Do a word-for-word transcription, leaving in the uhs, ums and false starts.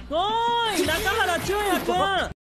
おーい、中原中也くん。